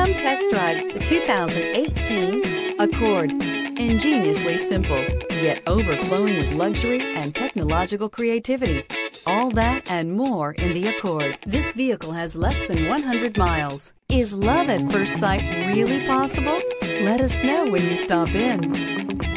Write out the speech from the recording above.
Come test drive the 2018 Accord. Ingeniously simple, yet overflowing with luxury and technological creativity. All that and more in the Accord. This vehicle has less than 100 miles. Is love at first sight really possible? Let us know when you stop in.